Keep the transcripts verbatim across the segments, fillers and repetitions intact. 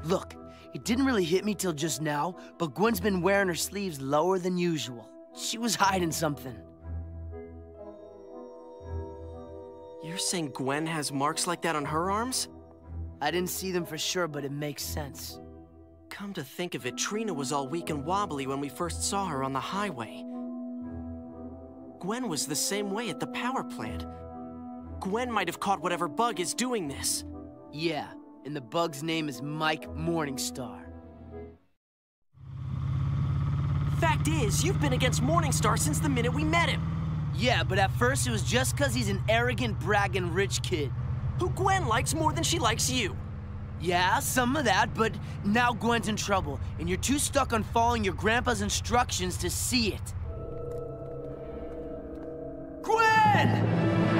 Look, it didn't really hit me till just now, but Gwen's been wearing her sleeves lower than usual. She was hiding something. You're saying Gwen has marks like that on her arms? I didn't see them for sure, but it makes sense. Come to think of it, Trina was all weak and wobbly when we first saw her on the highway. Gwen was the same way at the power plant. Gwen might have caught whatever bug is doing this. Yeah, and the bug's name is Mike Morningstar. Fact is, you've been against Morningstar since the minute we met him. Yeah, but at first it was just because he's an arrogant, bragging rich kid. Who Gwen likes more than she likes you. Yeah, some of that, but now Gwen's in trouble, and you're too stuck on following your grandpa's instructions to see it. Gwen!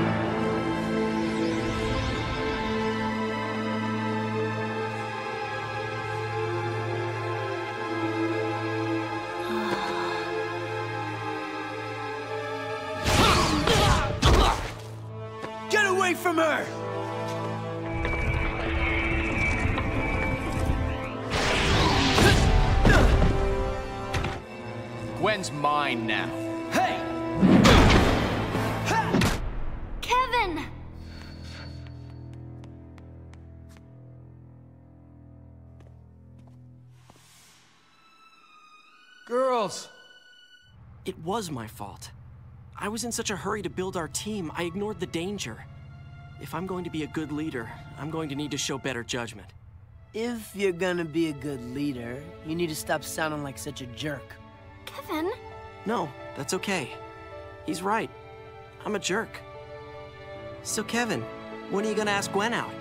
Get away from her! Gwen's mine now. Hey! Kevin! Girls! It was my fault. I was in such a hurry to build our team, I ignored the danger. If I'm going to be a good leader, I'm going to need to show better judgment. If you're gonna be a good leader, you need to stop sounding like such a jerk. Kevin? No, that's okay. He's right. I'm a jerk. So Kevin, when are you gonna ask Gwen out?